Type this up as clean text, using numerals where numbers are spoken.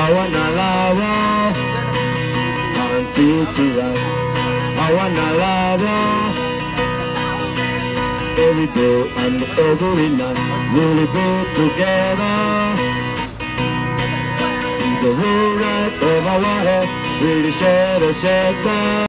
I wanna love her until tonight. I wanna love her every day and every night. We'll be together. The roof right over our head, we'll share the shelter.